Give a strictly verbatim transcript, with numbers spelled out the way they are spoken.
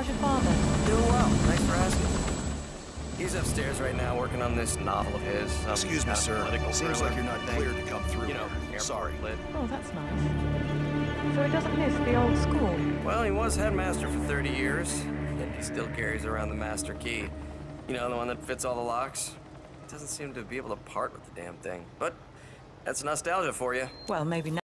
How's your father? Doing well. Thanks for asking. He's upstairs right now working on this novel of his. Some Excuse me, kind of sir. political Seems thriller like you're not thing. cleared to come through You know, here. airport Sorry. lit. Oh, that's nice. So he doesn't miss the old school? Well, he was headmaster for thirty years, and he still carries around the master key. You know, the one that fits all the locks. Doesn't seem to be able to part with the damn thing. But that's nostalgia for you. Well, maybe not.